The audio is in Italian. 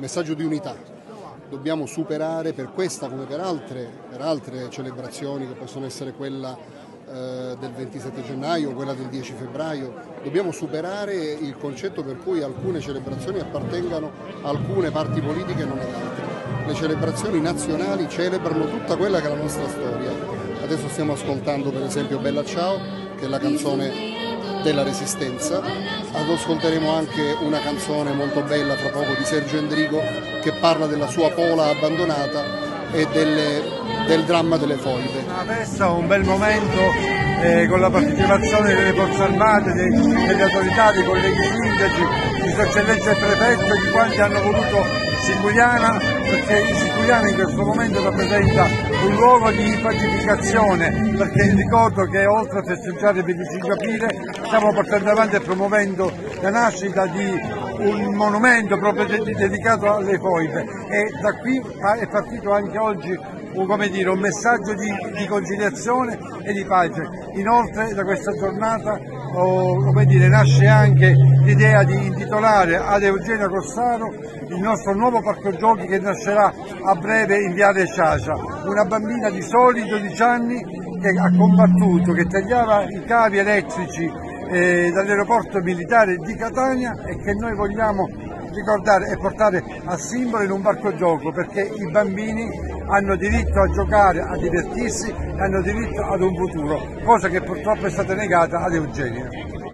messaggio di unità. Dobbiamo superare per questa come per altre celebrazioni che possono essere quella del 27 gennaio, quella del 10 febbraio, dobbiamo superare il concetto per cui alcune celebrazioni appartengano a alcune parti politiche e non ad altre. Le celebrazioni nazionali celebrano tutta quella che è la nostra storia. Adesso stiamo ascoltando per esempio Bella Ciao, che è la canzone della Resistenza. Ascolteremo anche una canzone molto bella fra poco di Sergio Endrigo che parla della sua Pola abbandonata e del dramma delle foibe. Adesso è un bel momento con la partecipazione delle forze armate, delle autorità, dei colleghi sindaci, di Sua Eccellenza il Prefetto, di quanti hanno voluto Siculiana, perché Siculiana in questo momento rappresenta un luogo di pacificazione, perché ricordo che oltre a festeggiare il 25 aprile stiamo portando avanti e promuovendo la nascita di un monumento proprio dedicato alle foibe, e da qui è partito anche oggi un messaggio di conciliazione e di pace. Inoltre da questa giornata nasce anche l'idea di intitolare ad Eugenio Corsaro il nostro nuovo parco giochi che nascerà a breve in Viale Sciascia, una bambina di soli 12 anni che ha combattuto, che tagliava i cavi elettrici dall'aeroporto militare di Catania e che noi vogliamo ricordare e portare a simbolo in un parco gioco, perché i bambini hanno diritto a giocare, a divertirsi, hanno diritto ad un futuro, cosa che purtroppo è stata negata ad Eugenio.